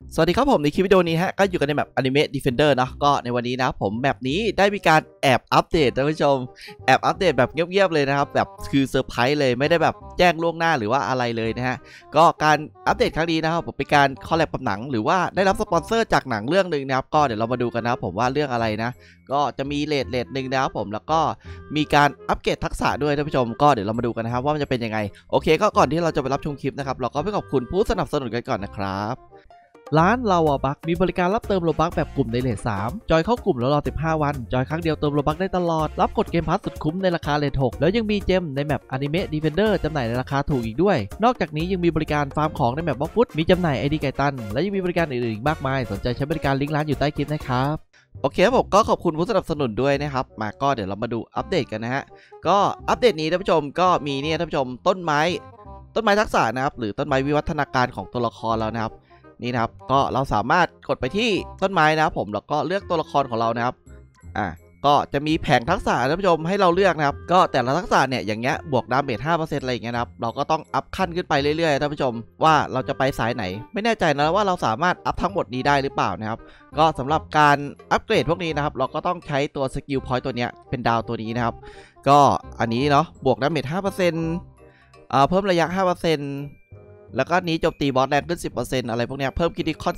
สวัสดีครับผมในคลิปวิดีโอนี้ฮะก็อยู่กันในแมป Anime Defender เนาะก็ในวันนี้นะผมแมปนี้ได้มีการแอบอัปเดตท่านผู้ชมแอบอัปเดตแบบเงียบๆเลยนะครับแบบคือเซอร์ไพรส์เลยไม่ได้แบบแจ้งล่วงหน้าหรือว่าอะไรเลยนะฮะก็การอัปเดตครั้งนี้นะครับผมเป็นการคอลแลบกับหนังหรือว่าได้รับสปอนเซอร์จากหนังเรื่องหนึ่งนะครับก็เดี๋ยวเรามาดูกันนะครับผมว่าเรื่องอะไรนะก็จะมีเรทหนึ่งนะครับผมแล้วก็มีการอัปเกรดทักษะด้วยท่านผู้ชมก็เดี๋ยวเรามาดูกันนะครับว่ามันจะเป็นยังไงโอเคก็ก่อนที่เราจะไปรับชมคลิปนะครับเราก็ไปขอบคุณผู้สนับสนุนกันก่อนนะครับร้านลาวาบักมีบริการรับเติมโลบักแบบกลุ่มในเรท3จอยเข้ากลุ่มแล้วรอ15วันจอยครั้งเดียวเติมโลบักได้ตลอดรับกดเกมพาสสุดคุ้มในราคาเรท6แล้วยังมีเจมในแมป Anime Defender จำหน่ายในราคาถูกอีกด้วยนอกจากนี้ยังมีบริการฟาร์มของในแมปบล็อกฟุตมีจำหน่าย ID ไก่ตันและยังมีบริการอื่นๆอีกมากมายสนใจใช้บริการลิงก์ร้านอยู่ใต้คลิปนะครับโอเคผมก็ขอบคุณผู้สนับสนุนด้วยนะครับมาก็เดี๋ยวเรามาดูอัปเดตกันนะฮะก็อัปเดตนี้ท่านผู้ชมก็มีเนี่ยท่านผู้ชมต้นไม้ทักษะนะครับหรือต้นไม้วิวัฒนาการของตัวละครแล้วนะครับนี่นะครับก็เราสามารถกดไปที่ต้นไม้นะครับผมแล้วก็เลือกตัวละครของเรานะครับก็จะมีแผงทักษะท่านผู้ชมให้เราเลือกนะครับก็แต่ละทักษะเนี่ยอย่างเงี้ยบวกดาเมจ 5% อะไรอย่างเงี้ยนะครับเราก็ต้องอัพขั้นขึ้นไปเรื่อยๆท่านผู้ชมว่าเราจะไปสายไหนไม่แน่ใจนะว่าเราสามารถอัพทั้งหมดนี้ได้หรือเปล่านะครับก็สำหรับการอัปเกรดพวกนี้นะครับเราก็ต้องใช้ตัวสกิลพอยต์ตัวเนี้ยเป็นดาวตัวนี้นะครับก็อันนี้เนาะบวกดาเมจ 5%เพิ่มระยะ 5%แล้วก็นี้โจมตีบอสแรงขึ้น 10% อะไรพวกเนี้ยเพิ่มคริติคอล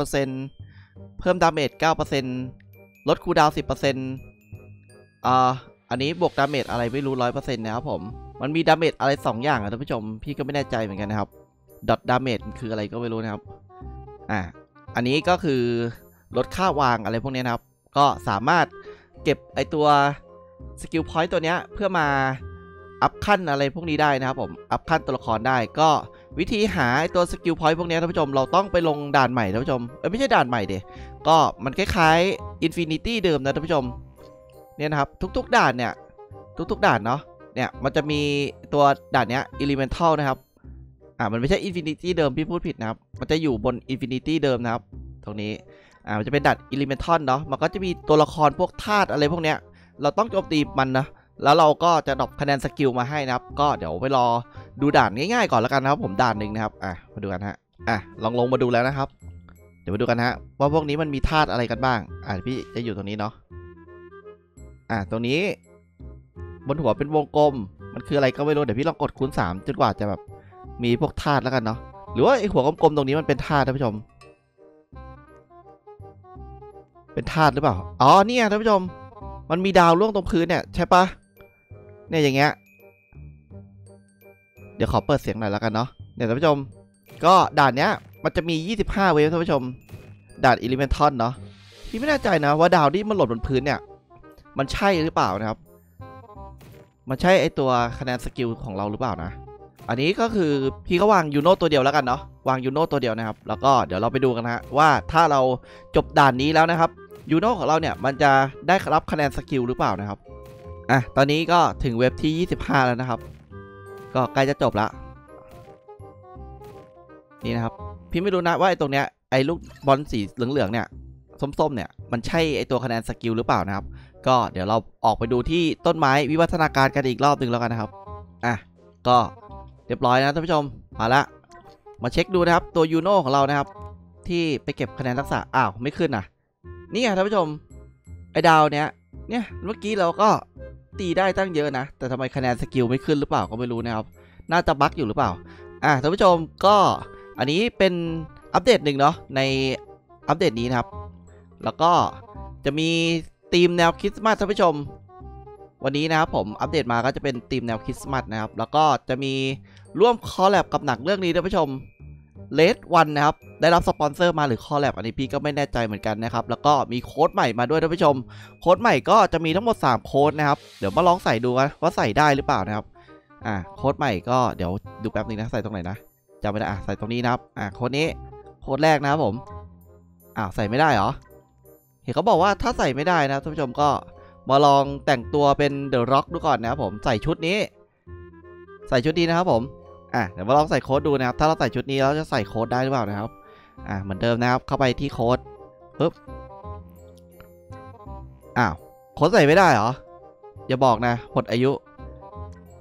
15% เพิ่มดาเมจ 9% ลดคูลดาวน์ 10%อันนี้บวกดาเมจอะไรไม่รู้ 100% นะครับผมมันมีดาเมจอะไร2อย่างท่านผู้ชมพี่ก็ไม่แน่ใจเหมือนกันนะครับดอทดาเมจคืออะไรก็ไม่รู้นะครับอันนี้ก็คือลดค่าวางอะไรพวกนี้นะครับก็สามารถเก็บไอตัวสกิลพอยต์ตัวเนี้ยเพื่อมาอัพขั้นอะไรพวกนี้ได้นะครับผมอัพขั้นตัวละครได้ก็วิธีหาตัวสกิลพอยต์พวกนี้ท่านผู้ชมเราต้องไปลงด่านใหม่ท่านผู้ชมไม่ใช่ด่านใหม่เดก็มันคล้ายๆ Infinity เดิมนะท่านผู้ชมเนี่ยนะครับทุกๆด่านเนี่ยทุกๆด่านเนาะเนี่ยมันจะมีตัวด่านเนี้ย Elemental นะครับมันไม่ใช่ Infinity เดิมพี่พูดผิดนะครับมันจะอยู่บน Infinity เดิมนะครับตรงนี้มันจะเป็นด่าน Elemental เนาะมันก็จะมีตัวละครพวกธาตุอะไรพวกเนี้ยเราต้องโจมตีมันนะแล้วเราก็จะดรอปคะแนนสกิลมาให้นะครับก็เดี๋ยวไปรอดูด่านง่ายๆก่อนแล้วกันนะครับผมด่านหนึ่งนะครับมาดูกันฮะลงมาดูแล้วนะครับเดี๋ยวมาดูกันฮะว่าพวกนี้มันมีธาตุอะไรกันบ้างพี่จะอยู่ตรงนี้เนาะตรงนี้บนหัวเป็นวงกลมมันคืออะไรก็ไม่รู้เดี๋ยวพี่ลองกดคูณ3จนกว่าจะแบบมีพวกธาตุแล้วกันเนาะหรือว่าไอหัวกลมๆตรงนี้มันเป็นธาตุท่านผู้ชมเป็นธาตุหรือเปล่าเนี่ยท่านผู้ชมมันมีดาวล่วงตรงพื้นเนี่ยใช่ปะเนี่ยอย่างเงี้ยเดี๋ยวขอเปิดเสียงหน่อยแล้วกันเนาะเนี่ยท่านผู้ชมก็ด่านเนี้ยมันจะมี25เวฟท่านผู้ชมด่าน Elemental เนาะพี่ไม่แน่ใจนะว่าดาวที่มันหล่นบนพื้นเนี่ยมันใช่หรือเปล่านะครับมันใช่ไอตัวคะแนนสกิลของเราหรือเปล่านะอันนี้ก็คือพี่ก็วางยูโน่ตัวเดียวแล้วกันเนาะวางยูโน่ตัวเดียวนะครับแล้วก็เดี๋ยวเราไปดูกันนะว่าถ้าเราจบด่านนี้แล้วนะครับยูโน่ของเราเนี่ยมันจะได้รับคะแนนสกิลหรือเปล่านะครับตอนนี้ก็ถึงเว็บที่25แล้วนะครับก็ใกล้จะจบละนี่นะครับพี่ไม่รู้นะว่าไอ้ตรงเนี้ยไอ้ลูกบอลสีเหลืองๆเนี่ยส้มๆเนี่ยมันใช่ไอ้ตัวคะแนนสกิลหรือเปล่านะครับก็เดี๋ยวเราออกไปดูที่ต้นไม้วิวัฒนาการกันอีกรอบหนึ่งแล้วกันนะครับก็เรียบร้อยนะท่านผู้ชมมาเช็คดูนะครับตัวยูโน่ของเรานะครับที่ไปเก็บคะแนนทักษะไม่ขึ้นนี่ไงท่านผู้ชมไอ้ดาวเนี่ยเมื่อกี้เราก็ตีได้ตั้งเยอะนะแต่ทำไมคะแนนสกิลไม่ขึ้นหรือเปล่าก็ไม่รู้นะครับน่าจะบั๊กอยู่หรือเปล่าท่านผู้ชมก็อันนี้เป็นอัปเดตหนึ่งเนาะในอัปเดตนี้นะครับแล้วก็จะมีธีมแนวคริสต์มาสท่านผู้ชมวันนี้นะครับผมอัปเดตมาก็จะเป็นธีมแนวคริสต์มาสนะครับแล้วก็จะมีร่วมคอลแลบกับหนังเรื่องนี้ท่านผู้ชมเลดวันนะครับได้รับสปอนเซอร์มาหรือคอลแลบอันนี้พี่ก็ไม่แน่ใจเหมือนกันนะครับแล้วก็มีโค้ดใหม่มาด้วยท่านผู้ชมโค้ดใหม่ก็จะมีทั้งหมด3โค้ดนะครับเดี๋ยวมาลองใส่ดูกันว่าใส่ได้หรือเปล่านะครับโค้ดใหม่ก็เดี๋ยวดูแป๊บนึงนะใส่ตรงไหนนะจำไม่ได้ใส่ตรงนี้นะครับโค้ดนี้โค้ดแรกนะครับผมใส่ไม่ได้เหรอเห็นเขาบอกว่าถ้าใส่ไม่ได้นะท่านผู้ชมก็มาลองแต่งตัวเป็นเดอะร็อกดูก่อนนะครับผมใส่ชุดนี้นะครับผมเดี๋ยวมาลองใส่โค้ดดูนะครับถ้าเราใส่ชุดนี้เราจะใส่โค้ดได้หรือเปล่านะครับเหมือนเดิมนะครับเข้าไปที่โค้ดปึ๊บโค้ดใส่ไม่ได้เหรออย่าบอกนะหมดอายุ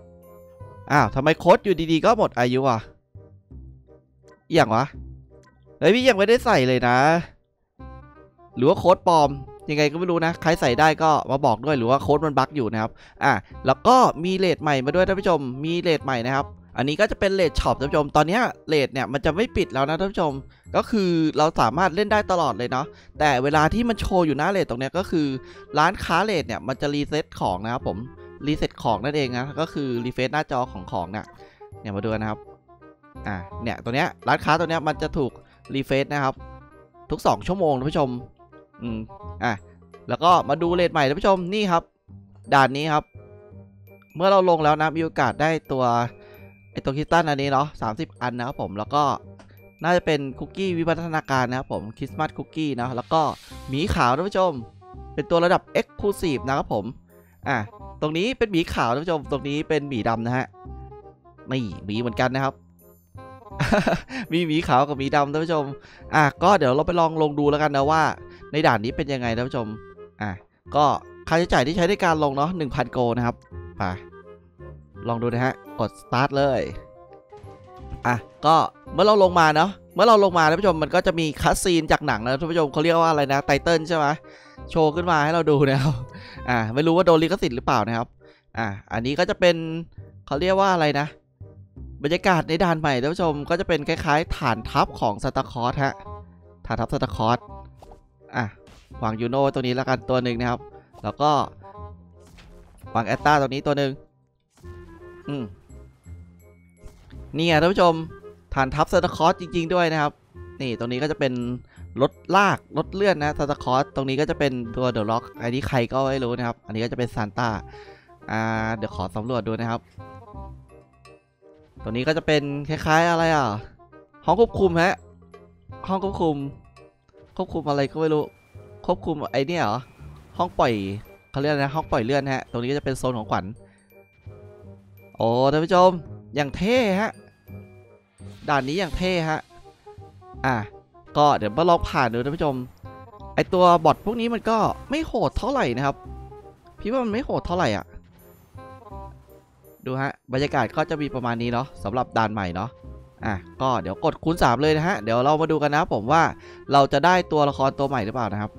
ทำไมโค้ดอยู่ดีๆก็หมดอายุอย่างวะเฮ้ยพี่ยังไม่ได้ใส่เลยนะหรือว่าโค้ดปลอมยังไงก็ไม่รู้นะใครใส่ได้ก็มาบอกด้วยหรือว่าโค้ดมันบั๊กอยู่นะครับแล้วก็มีเรทใหม่มาด้วยท่านผู้ชมมีเรทใหม่นะครับอันนี้ก็จะเป็นเรทช็อปท่านผู้ชมตอนนี้เรทเนี่ยมันจะไม่ปิดแล้วนะท่านผู้ชมก็คือเราสามารถเล่นได้ตลอดเลยเนาะแต่เวลาที่มันโชว์อยู่หน้าเรทตรงนี้ก็คือร้านค้าเรทเนี่ยมันจะรีเซ็ตของนะครับผมรีเซ็ตของนั่นเองนะก็คือรีเฟรชหน้าจอของเนี่ยมาดูนะครับเนี่ยตัวเนี้ยร้านค้าตัวเนี้ยมันจะถูกรีเฟรชนะครับทุก2 ชั่วโมงท่านผู้ชมแล้วก็มาดูเรทใหม่ท่านผู้ชมนี่ครับด่านนี้ครับเมื่อเราลงแล้วนะมีโอกาสได้ตัวคิสตันอันนี้เนาะ30 อันนะครับผมแล้วก็น่าจะเป็นคุกกี้วิวัฒนาการนะครับผมคริสต์มาสคุกกี้นะแล้วก็หมีขาวท่านผู้ชมเป็นตัวระดับ Exclusive นะครับผมตรงนี้เป็นหมีขาวท่านผู้ชมตรงนี้เป็นหมีดำนะฮะนี่หมีเหมือนกันนะครับ มีหมีขาวกับหมีดำท่านผู้ชมก็เดี๋ยวเราไปลองดูแล้วกันนะว่าในด่านนี้เป็นยังไงท่านผู้ชมก็ค่าใช้จ่ายที่ใช้ในการลงเนาะ 1,000 โกนะครับไปลองดูนะฮะกด start เลยก็เมื่อเราลงมาเนาะเมื่อเราลงมาท่านผู้ชมมันก็จะมีคัสซีนจากหนังนะท่านผู้ชมเขาเรียกว่าอะไรนะไตเติลใช่ไหมโชว์ขึ้นมาให้เราดูนะครับไม่รู้ว่าโดนลิขสิทธิ์หรือเปล่านะครับอันนี้ก็จะเป็นเขาเรียกว่าอะไรนะบรรยากาศในด่านใหม่ท่านผู้ชมก็จะเป็นคล้ายๆฐานทัพของซานตาคลอสฮะฐานทัพซานตาคลอสวางยูโน่ตัวนี้แล้วกันตัวหนึ่งนะครับแล้วก็วางแอตตาตัวนี้ตัวหนึ่งนี่ท่านผู้ชมฐานทัพซานตาคลอสจริงๆด้วยนะครับนี่ตรงนี้ก็จะเป็นรถลากรถเลื่อนนะซานตาคลอสตรงนี้ก็จะเป็นตัวเดอะล็อกอันนี้ใครก็ไม่รู้นะครับอันนี้ก็จะเป็นซานต้าเดี๋ยวขอสำรวจดูนะครับตัวนี้ก็จะเป็นคล้ายๆอะไรห้องควบคุมฮะห้องควบคุมอะไรก็ไม่รู้ควบคุมไอ้นี่เหรอห้องปล่อยเขาเรียกนะห้องปล่อยเลื่อนฮะตรงนี้ก็จะเป็นโซนของขวัญโอ้ท่านผู้ชมอย่างเท่ฮะด่านนี้อย่างเท่ฮะก็เดี๋ยวมาลองผ่านดูท่านผู้ชมไอตัวบอทพวกนี้มันก็ไม่โหดเท่าไหร่นะครับพี่ว่ามันไม่โหดเท่าไหร่ดูฮะบรรยากาศก็จะมีประมาณนี้เนาะสำหรับด่านใหม่เนาะก็เดี๋ยวกดคูณ 3เลยนะฮะเดี๋ยวเรามาดูกันนะผมว่าเราจะได้ตัวละครตัวใหม่หรือเปล่านะครับ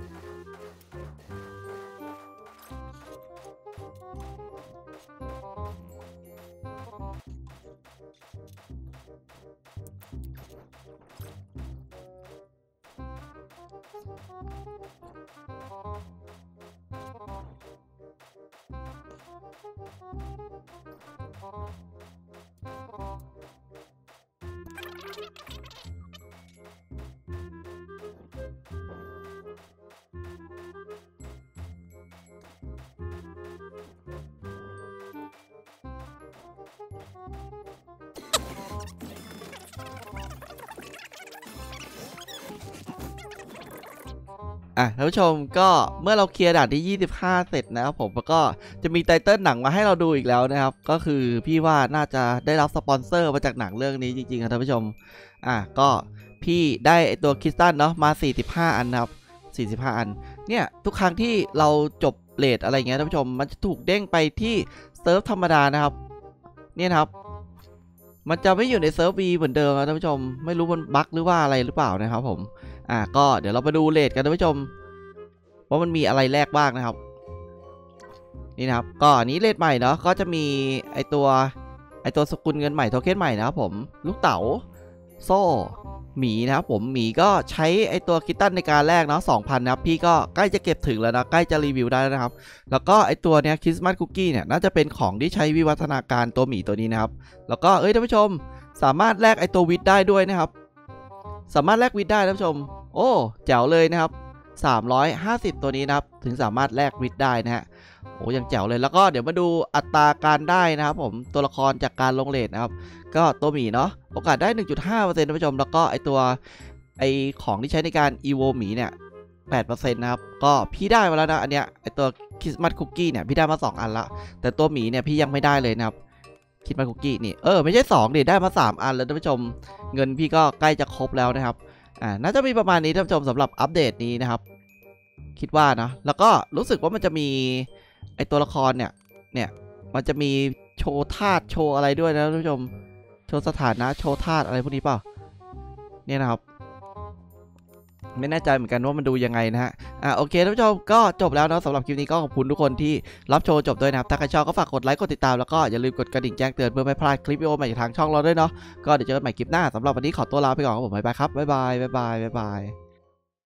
ท่านผู้ชมก็เมื่อเราเคลียร์ด่านที่25เสร็จนะครับผมแล้วก็จะมีไตเติ้ลหนังมาให้เราดูอีกแล้วนะครับก็คือพี่ว่าน่าจะได้รับสปอนเซอร์มาจากหนังเรื่องนี้จริงๆครับท่านผู้ชมก็พี่ได้ตัวคริสตัลเนาะมา45อันนะครับ45อันเนี่ยทุกครั้งที่เราจบเรทอะไรเงี้ยท่านผู้ชมมันจะถูกเด้งไปที่เซิร์ฟธรรมดานะครับเนี่ยนะครับมันจะไม่อยู่ในเซิร์ฟ V เหมือนเดิมนะท่านผู้ชมไม่รู้มันบั๊กหรือว่าอะไรหรือเปล่านะครับผมก็เดี๋ยวเราไปดูเรทกันท่านผู้ชมว่ามันมีอะไรแลกบ้างนะครับนี่นะครับก็อันนี้เรทใหม่เนาะก็จะมีไอตัวสกุลเงินใหม่โทเค็นใหม่นะครับผมลูกเต๋าโซ่หมีนะครับผมหมีก็ใช้ไอตัวคิตตันในการแลกเนาะ 2,000 นะครับพี่ก็ใกล้จะเก็บถึงแล้วนะใกล้จะรีวิวได้แล้วนะครับแล้วก็ไอตัวเนี้ยคริสต์มาสคุกกี้เนี่ยน่าจะเป็นของที่ใช้วิวัฒนาการตัวหมีตัวนี้นะครับแล้วก็ท่านผู้ชมสามารถแลกไอตัววิทได้ด้วยนะครับสามารถแลกวิทได้ท่านผู้ชมโอ้แจ๋วเลยนะครับ350ตัวนี้นะครับถึงสามารถแลกวิทได้นะฮะโอ้ยังแจ๋วเลยแล้วก็เดี๋ยวมาดูอัตราการได้นะครับผมตัวละครจากการลงเรทนะครับก็ตัวหมีเนาะโอกาสได้ 1.5% ท่านผู้ชมแล้วก็ไอตัวของที่ใช้ในการอีโวหมีเนี่ย 8% นะครับก็พี่ได้มาแล้วนะอันเนี้ยไอตัวคริสต์มาสคุกกี้เนี่ยพี่ได้มา2อันละแต่ตัวหมีเนี่ยพี่ยังไม่ได้เลยนะครับคริสต์มาสคุกกี้นี่ไม่ใช่2ดิได้มา3อันแล้วท่านผู้ชมเงินพี่ก็ใกล้จะครบแล้วนะครับน่าจะมีประมาณนี้ท่านผู้ชมสำหรับอัปเดตนี้นะครับคิดว่านะแล้วก็รู้สึกว่ามันจะมีไอตัวละครเนี่ยมันจะมีโชว์ธาตุโชว์อะไรด้วยนะท่านผู้ชมโชว์สถานะโชว์ธาตุอะไรพวกนี้เปล่าเนี่ยนะครับไม่แน่ใจเหมือนกันว่ามันดูยังไงนะฮะโอเคท่านผู้ชมก็จบแล้วเนาะสำหรับคลิปนี้ก็ขอบคุณทุกคนที่รับชมจบด้วยนะครับถ้าใครชอบก็ฝากกดไลค์กดติดตามแล้วก็อย่าลืมกดกระดิ่งแจ้งเตือนเพื่อไม่พลาดคลิปวิดีโอใหม่จากทางช่องเราด้วยเนาะก็เดี๋ยวเจอกันใหม่คลิปหน้าสำหรับวันนี้ขอตัวลาไปก่อนครับผมบ๊ายบายครับบ๊ายบาย